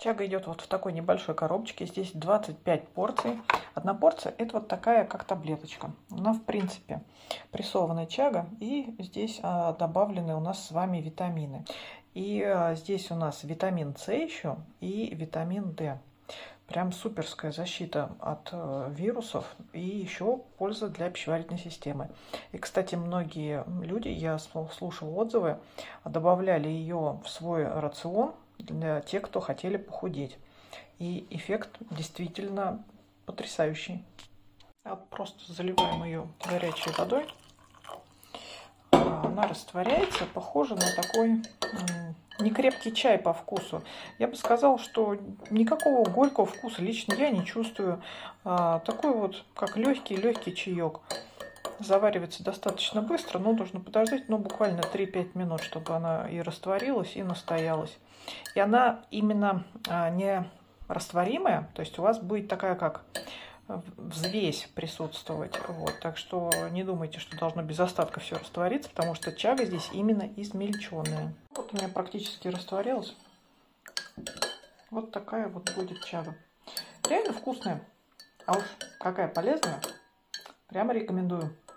Чага идет вот в такой небольшой коробочке. Здесь 25 порций. Одна порция это вот такая, как таблеточка. Она, в принципе, прессованная чага. И здесь добавлены у нас с вами витамины. И здесь у нас витамин С еще и витамин D. Прям суперская защита от вирусов и еще польза для пищеварительной системы. И, кстати, многие люди, я слушала отзывы, добавляли ее в свой рацион для тех, кто хотели похудеть. И эффект действительно потрясающий. Вот просто заливаем ее горячей водой. Она растворяется, похоже на такой некрепкий чай по вкусу. Я бы сказала, что никакого горького вкуса лично я не чувствую. Такой вот, как легкий чаек. Заваривается достаточно быстро, но нужно подождать, буквально 3-5 минут, чтобы она и растворилась, и настоялась. И она именно не растворимая, то есть у вас будет такая, как взвесь присутствовать. Вот. Так что не думайте, что должно без остатка все раствориться, потому что чага здесь именно измельченная. Вот у меня практически растворилась. Вот такая вот будет чага. Реально вкусная. А уж какая полезная. Прямо рекомендую.